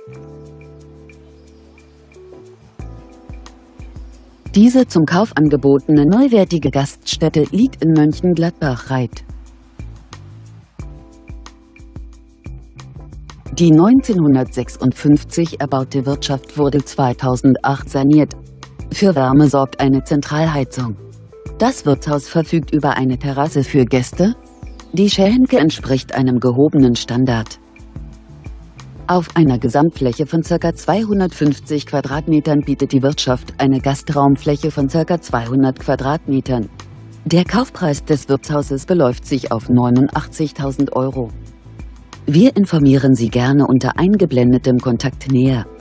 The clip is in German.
Diese zum Kauf angebotene neuwertige Gaststätte liegt in Mönchengladbach-Reit. Die 1956 erbaute Wirtschaft wurde 2008 saniert. Für Wärme sorgt eine Zentralheizung. Das Wirtshaus verfügt über eine Terrasse für Gäste. Die Schänke entspricht einem gehobenen Standard. Auf einer Gesamtfläche von ca. 250 Quadratmetern bietet die Wirtschaft eine Gastraumfläche von ca. 200 Quadratmetern. Der Kaufpreis des Wirtshauses beläuft sich auf 89.000 €. Wir informieren Sie gerne unter eingeblendetem Kontakt näher.